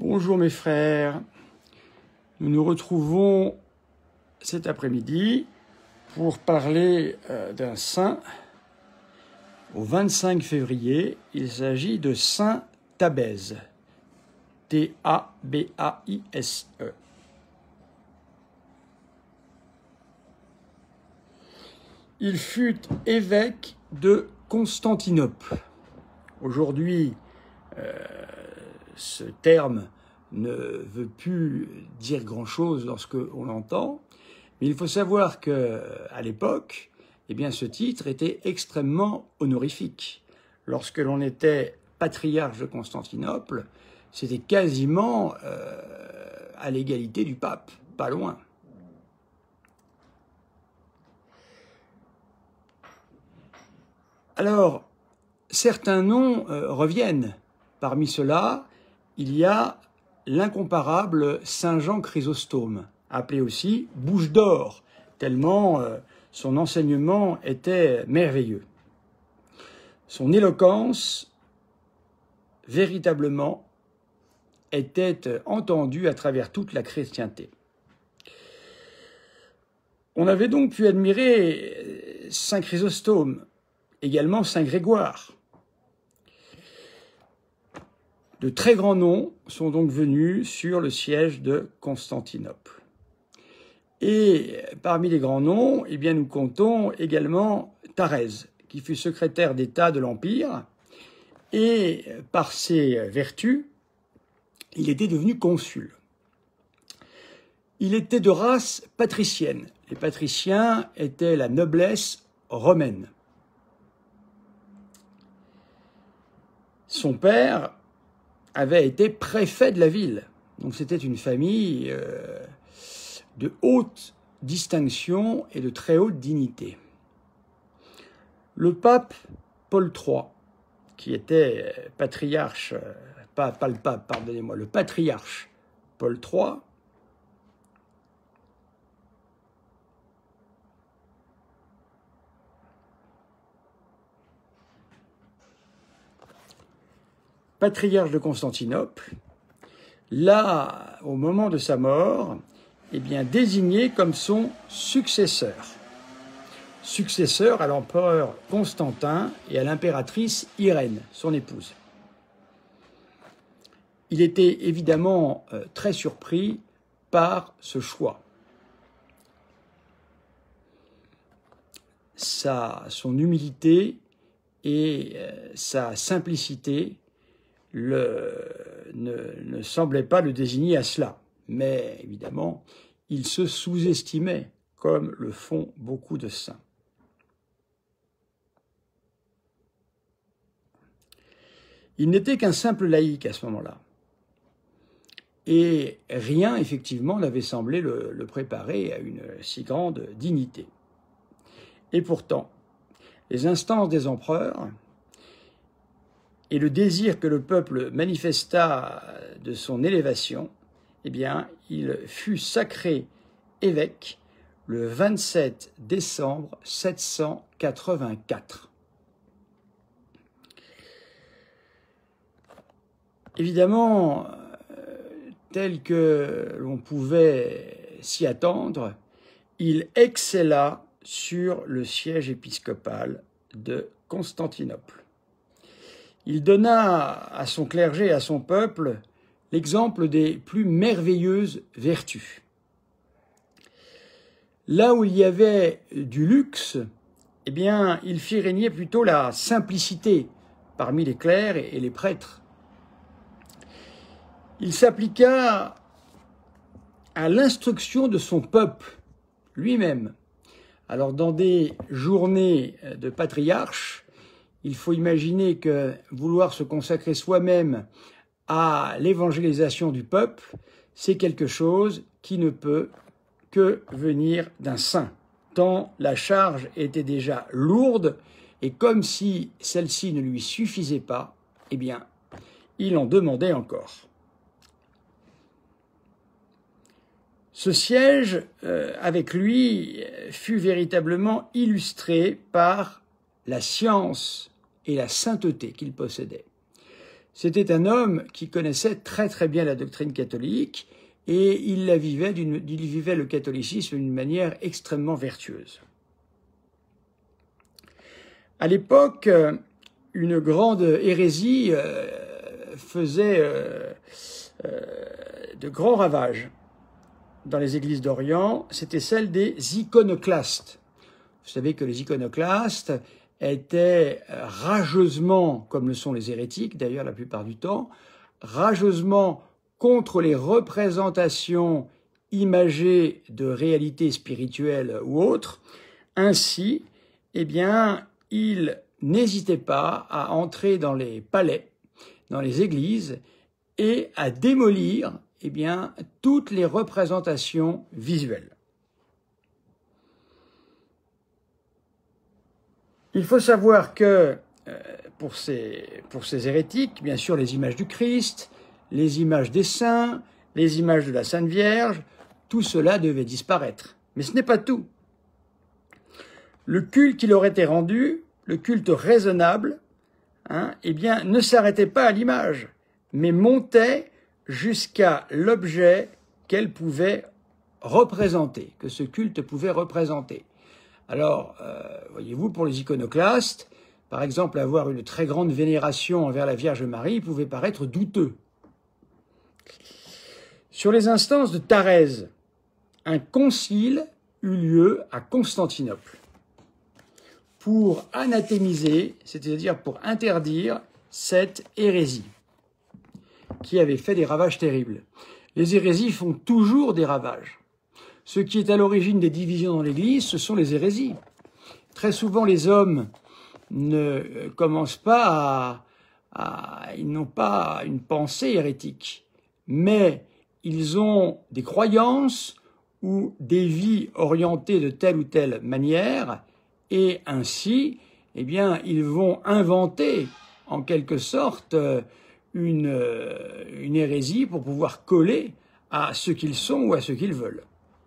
Bonjour mes frères, nous nous retrouvons cet après-midi pour parler d'un saint. Au 25 février, il s'agit de Saint Tabèze, T-A-B-A-I-S-E. Il fut évêque de Constantinople. Aujourd'hui, ce terme ne veut plus dire grand-chose lorsque on l'entend, mais il faut savoir qu'à l'époque, eh bien, ce titre était extrêmement honorifique. Lorsque l'on était patriarche de Constantinople, c'était quasiment à l'égalité du pape, pas loin. Alors, certains noms reviennent. Parmi ceux-là, il y a l'incomparable Saint Jean Chrysostome, appelé aussi Bouche d'or, tellement son enseignement était merveilleux. Son éloquence, véritablement, était entendue à travers toute la chrétienté. On avait donc pu admirer Saint Chrysostome, également Saint Grégoire. De très grands noms sont donc venus sur le siège de Constantinople. Et parmi les grands noms, eh bien, nous comptons également Thérèse, qui fut secrétaire d'État de l'Empire, et par ses vertus, il était devenu consul. Il était de race patricienne. Les patriciens étaient la noblesse romaine. Son père avait été préfet de la ville. Donc c'était une famille de haute distinction et de très haute dignité. Le pape Paul III, qui était patriarche, pas le pape, pardonnez-moi, le patriarche Paul III, patriarche de Constantinople, l'a, au moment de sa mort, eh bien, désigné comme son successeur. Successeur à l'empereur Constantin et à l'impératrice Irène, son épouse. Il était évidemment très surpris par ce choix. Son humilité et sa simplicité ne semblait pas le désigner à cela. Mais évidemment, il se sous-estimait, comme le font beaucoup de saints. Il n'était qu'un simple laïc à ce moment-là. Et rien, effectivement, n'avait semblé le préparer à une si grande dignité. Et pourtant, les instances des empereurs et le désir que le peuple manifesta de son élévation, eh bien, il fut sacré évêque le 27 décembre 784. Évidemment, tel que l'on pouvait s'y attendre, il excella sur le siège épiscopal de Constantinople. Il donna à son clergé et à son peuple l'exemple des plus merveilleuses vertus. Là où il y avait du luxe, eh bien, il fit régner plutôt la simplicité parmi les clercs et les prêtres. Il s'appliqua à l'instruction de son peuple lui-même. Alors, dans des journées de patriarche, il faut imaginer que vouloir se consacrer soi-même à l'évangélisation du peuple, c'est quelque chose qui ne peut que venir d'un saint, tant la charge était déjà lourde, et comme si celle-ci ne lui suffisait pas, eh bien, il en demandait encore. Ce siège, avec lui, fut véritablement illustré par la science et la sainteté qu'il possédait. c'était un homme qui connaissait très très bien la doctrine catholique et il vivait le catholicisme d'une manière extrêmement vertueuse. À l'époque, une grande hérésie faisait de grands ravages dans les églises d'Orient, c'était celle des iconoclastes. Vous savez que les iconoclastes étaient rageusement, comme le sont les hérétiques d'ailleurs la plupart du temps, rageusement contre les représentations imagées de réalités spirituelles ou autres. Ainsi, eh bien, ils n'hésitaient pas à entrer dans les palais, dans les églises, et à démolir eh bien, toutes les représentations visuelles. Il faut savoir que pour ces hérétiques, bien sûr, les images du Christ, les images des saints, les images de la Sainte Vierge, tout cela devait disparaître. Mais ce n'est pas tout. Le culte qui leur était rendu, le culte raisonnable, eh bien, ne s'arrêtait pas à l'image, mais montait jusqu'à l'objet qu'elle pouvait représenter, que ce culte pouvait représenter. Alors, voyez-vous, pour les iconoclastes, par exemple, avoir une très grande vénération envers la Vierge Marie pouvait paraître douteux. Sur les instances de Thérèse, un concile eut lieu à Constantinople pour anathémiser, c'est-à-dire pour interdire cette hérésie qui avait fait des ravages terribles. Les hérésies font toujours des ravages. Ce qui est à l'origine des divisions dans l'Église, ce sont les hérésies. Très souvent, les hommes ne commencent pas ils n'ont pas une pensée hérétique, mais ils ont des croyances ou des vies orientées de telle ou telle manière, et ainsi, eh bien, ils vont inventer, en quelque sorte, une hérésie pour pouvoir coller à ce qu'ils sont ou à ce qu'ils veulent.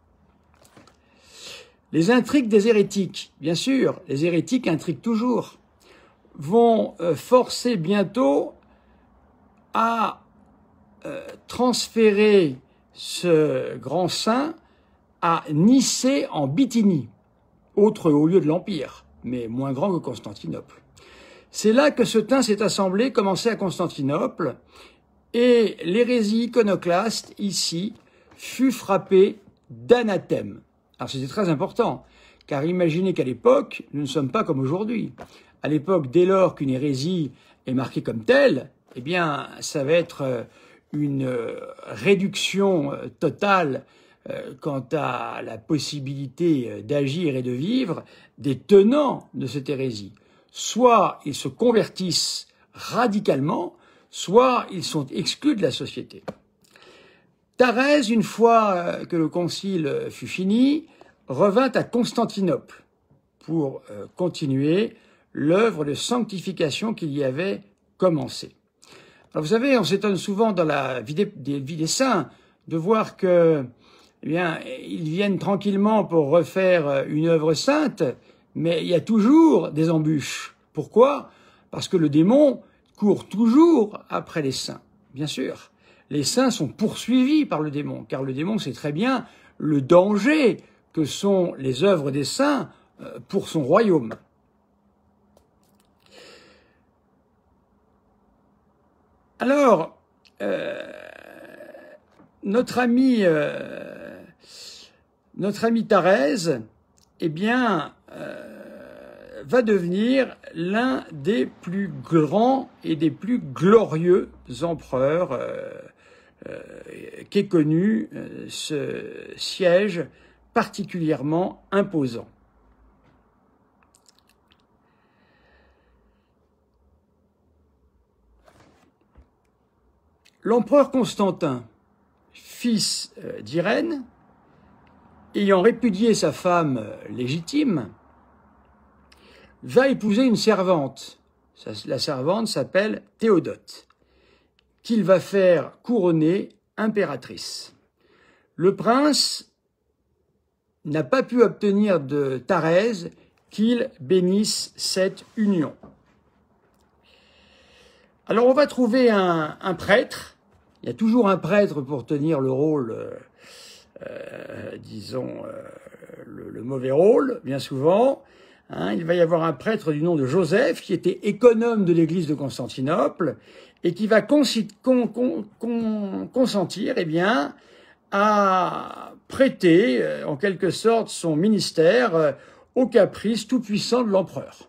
Les intrigues des hérétiques, bien sûr, les hérétiques intriguent toujours, vont forcer bientôt à transférer ce grand saint à Nicée en Bithynie, autre haut lieu de l'Empire, mais moins grand que Constantinople. C'est là que ce teint s'est assemblé, commencé à Constantinople, et l'hérésie iconoclaste, ici, fut frappée d'anathème. Alors c'était très important, car imaginez qu'à l'époque, nous ne sommes pas comme aujourd'hui. À l'époque, dès lors qu'une hérésie est marquée comme telle, eh bien, ça va être une réduction totale quant à la possibilité d'agir et de vivre des tenants de cette hérésie. Soit ils se convertissent radicalement, soit ils sont exclus de la société. Thérèse, une fois que le concile fut fini, revint à Constantinople pour continuer l'œuvre de sanctification qu'il y avait commencée. Alors vous savez, on s'étonne souvent dans la vie des saints de voir que, eh bien, ils viennent tranquillement pour refaire une œuvre sainte, mais il y a toujours des embûches. Pourquoi? Parce que le démon court toujours après les saints, bien sûr. Les saints sont poursuivis par le démon, car le démon sait très bien le danger que sont les œuvres des saints pour son royaume. Alors, notre amie Thérèse, eh bien, va devenir l'un des plus grands et des plus glorieux empereurs qu'ait connu ce siège particulièrement imposant. L'empereur Constantin, fils d'Irène, ayant répudié sa femme légitime, va épouser une servante. La servante s'appelle Théodote, qu'il va faire couronner impératrice. Le prince n'a pas pu obtenir de Thérèse qu'il bénisse cette union. Alors on va trouver un prêtre. Il y a toujours un prêtre pour tenir le rôle, disons, le mauvais rôle, bien souvent. Hein, il va y avoir un prêtre du nom de Joseph, qui était économe de l'église de Constantinople, et qui va consentir, eh bien, à prêter, en quelque sorte, son ministère au caprice tout-puissant de l'empereur.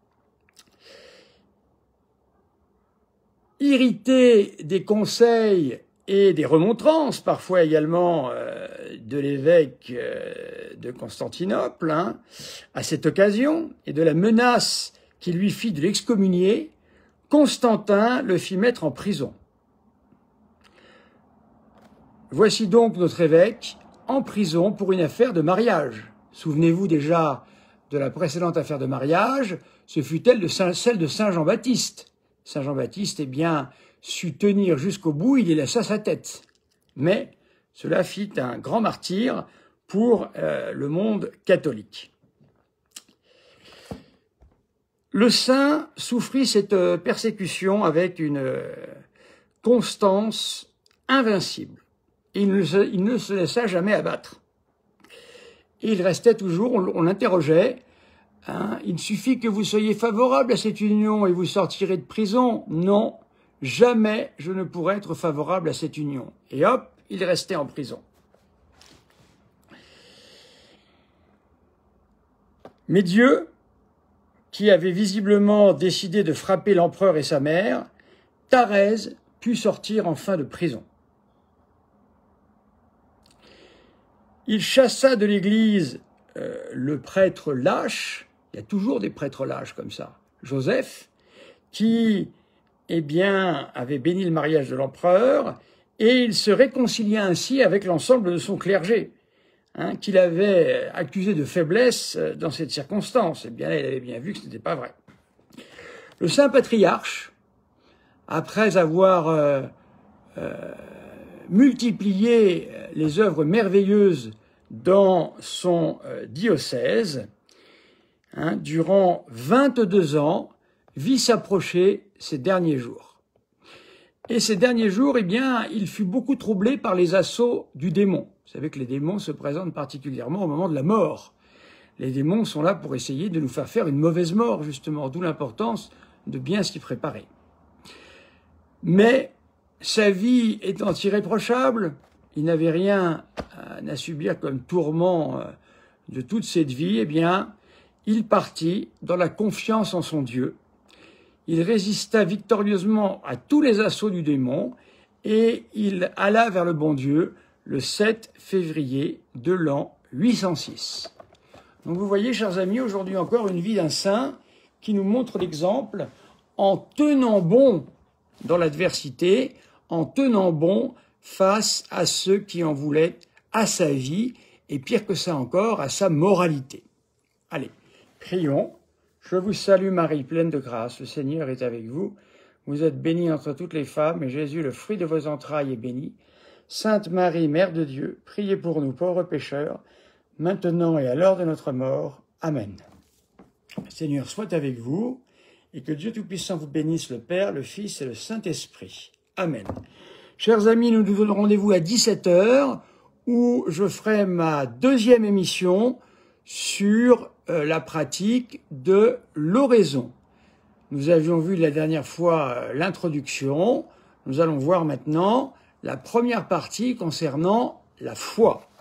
Irrité des conseils et des remontrances, parfois également de l'évêque de Constantinople, hein, à cette occasion, et de la menace qui lui fit de l'excommunier, Constantin le fit mettre en prison. Voici donc notre évêque en prison pour une affaire de mariage. Souvenez-vous déjà de la précédente affaire de mariage, ce fut celle de Saint Jean-Baptiste. Saint Jean-Baptiste, eh bien, sut tenir jusqu'au bout, il y laissa sa tête. Mais cela fit un grand martyr pour le monde catholique. Le saint souffrit cette persécution avec une constance invincible. Il ne se laissa jamais abattre. Et il restait toujours, on l'interrogeait, hein, il suffit que vous soyez favorable à cette union et vous sortirez de prison. Non, jamais je ne pourrais être favorable à cette union. Et hop, il restait en prison. Mais Dieu, qui avait visiblement décidé de frapper l'empereur et sa mère, Thérèse put sortir enfin de prison. Il chassa de l'église le prêtre lâche, il y a toujours des prêtres lâches comme ça, Joseph, qui, eh bien, avait béni le mariage de l'empereur, et il se réconcilia ainsi avec l'ensemble de son clergé, hein, qu'il avait accusé de faiblesse dans cette circonstance. Eh bien, il avait bien vu que ce n'était pas vrai. Le saint patriarche, après avoir multiplié les œuvres merveilleuses dans son diocèse, hein, durant 22 ans, vit s'approcher ses derniers jours. Et ces derniers jours, eh bien, il fut beaucoup troublé par les assauts du démon. Vous savez que les démons se présentent particulièrement au moment de la mort. Les démons sont là pour essayer de nous faire une mauvaise mort, justement, d'où l'importance de bien s'y préparer. Mais sa vie étant irréprochable, il n'avait rien à subir comme tourment de toute cette vie, eh bien, il partit dans la confiance en son Dieu. Il résista victorieusement à tous les assauts du démon et il alla vers le bon Dieu le 7 février de l'an 806. Donc vous voyez, chers amis, aujourd'hui encore une vie d'un saint qui nous montre l'exemple en tenant bon dans l'adversité, en tenant bon face à ceux qui en voulaient à sa vie, et pire que ça encore, à sa moralité. Allez, prions. Je vous salue Marie, pleine de grâce, le Seigneur est avec vous. Vous êtes bénie entre toutes les femmes, et Jésus, le fruit de vos entrailles, est béni. Sainte Marie, Mère de Dieu, priez pour nous pauvres pécheurs, maintenant et à l'heure de notre mort. Amen. Le Seigneur soit avec vous, et que Dieu Tout-Puissant vous bénisse, le Père, le Fils et le Saint-Esprit. Amen. Chers amis, nous nous donnons rendez-vous à 17h, où je ferai ma deuxième émission sur la pratique de l'oraison. Nous avions vu la dernière fois l'introduction. Nous allons voir maintenant la première partie concernant la foi.